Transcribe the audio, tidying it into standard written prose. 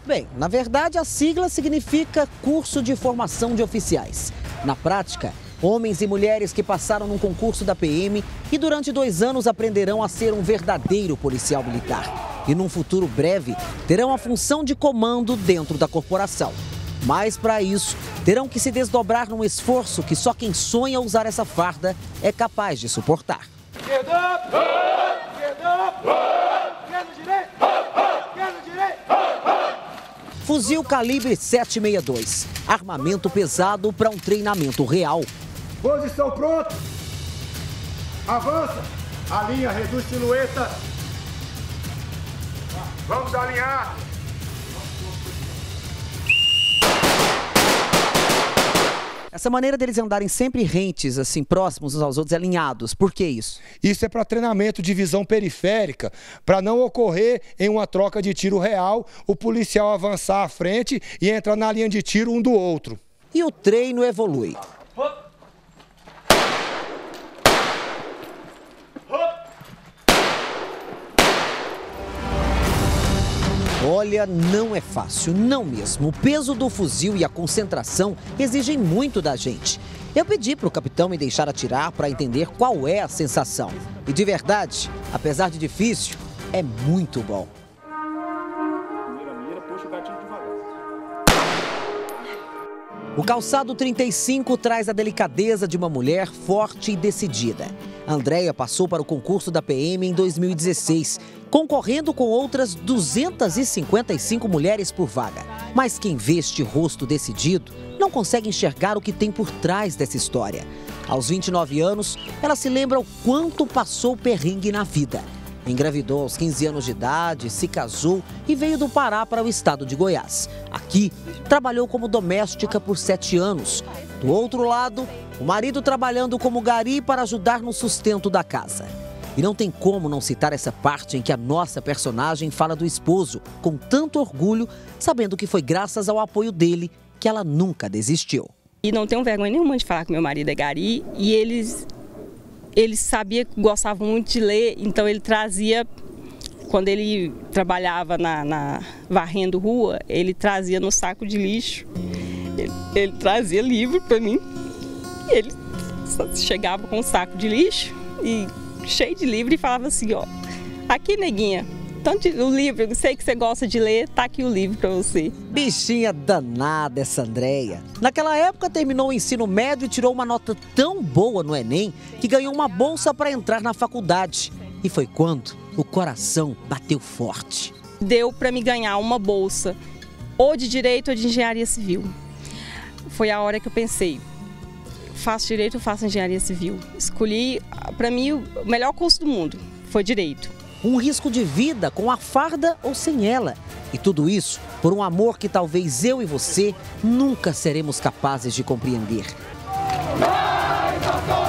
Bem, na verdade a sigla significa Curso de Formação de Oficiais. Na prática, homens e mulheres que passaram num concurso da PM e durante 2 anos aprenderão a ser um verdadeiro policial militar. E num futuro breve, terão a função de comando dentro da corporação. Mas para isso, terão que se desdobrar num esforço que só quem sonha usar essa farda é capaz de suportar. Esquerda! Esquerda! Esquerda, direita! Esquerda, direita! Fuzil calibre 7,62. Armamento pesado para um treinamento real. Posição pronta! Avança! Alinha, reduz silhueta. Vamos alinhar! Essa maneira deles andarem sempre rentes, assim, próximos uns aos outros, alinhados. Por que isso? Isso é para treinamento de visão periférica, para não ocorrer em uma troca de tiro real, o policial avançar à frente e entrar na linha de tiro um do outro. E o treino evolui. Olha, não é fácil, não mesmo. O peso do fuzil e a concentração exigem muito da gente. Eu pedi para o capitão me deixar atirar para entender qual é a sensação. E de verdade, apesar de difícil, é muito bom. O calçado 35 traz a delicadeza de uma mulher forte e decidida. Andréia passou para o concurso da PM em 2016, concorrendo com outras 255 mulheres por vaga. Mas quem vê este rosto decidido não consegue enxergar o que tem por trás dessa história. Aos 29 anos, ela se lembra o quanto passou perrengue na vida. Engravidou aos 15 anos de idade, se casou e veio do Pará para o estado de Goiás. Aqui, trabalhou como doméstica por 7 anos. Do outro lado, o marido trabalhando como gari para ajudar no sustento da casa. E não tem como não citar essa parte em que a nossa personagem fala do esposo, com tanto orgulho, sabendo que foi graças ao apoio dele que ela nunca desistiu. E não tenho vergonha nenhuma de falar que meu marido é gari e ele sabia que gostava muito de ler, então ele trazia, quando ele trabalhava varrendo rua, ele trazia no saco de lixo, ele trazia livro para mim, ele chegava com um saco de lixo e cheio de livro e falava assim, ó, aqui neguinha, tanto o livro, eu sei que você gosta de ler, tá aqui o livro para você. Bichinha danada essa Andréia. Naquela época terminou o ensino médio e tirou uma nota tão boa no Enem que ganhou uma bolsa para entrar na faculdade. E foi quando o coração bateu forte. Deu para me ganhar uma bolsa, ou de Direito ou de Engenharia Civil. Foi a hora que eu pensei, faço Direito ou faço Engenharia Civil? Escolhi, para mim, o melhor curso do mundo, foi Direito. Um risco de vida com a farda ou sem ela. E tudo isso por um amor que talvez eu e você nunca seremos capazes de compreender. Vai,